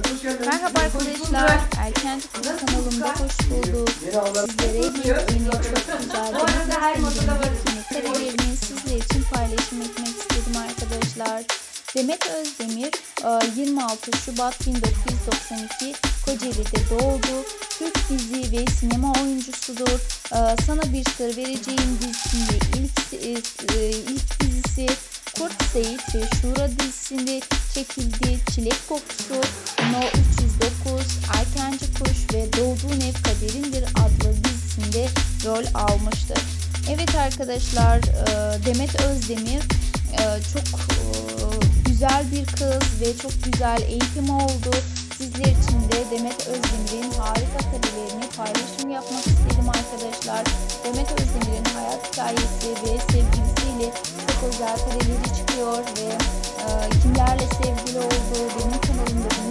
Merhaba arkadaşlar, Erken Kız kanalımda hoş bulduk. Sizlere yeni çok güzel Demet karelerini sizler için paylaşım etmek istedim arkadaşlar. Demet Özdemir 26 Şubat 1992 Kocaeli'de doğdu. Türk dizi ve sinema oyuncusudur. Sana Bir Sır Vereceğim dizisinde ilk dizisi, Kurt Seyit ve Şura dizisinde çekildi. Çilek Kokusu, No 309, Erkenci Kuş ve Doğduğun Ev Kaderindir adlı dizisinde rol almıştır. Evet arkadaşlar, Demet Özdemir çok güzel bir kız ve çok güzel eğitim oldu. Sizler için de Demet Özdemir'in harika karelerini paylaşım yapmak istedim arkadaşlar. Demet Özdemir'in hayat hikayesi ve sevgilisiyle çok özel kareleri çıkıyor ve kimlerle sevgili olduğu benim kanalımda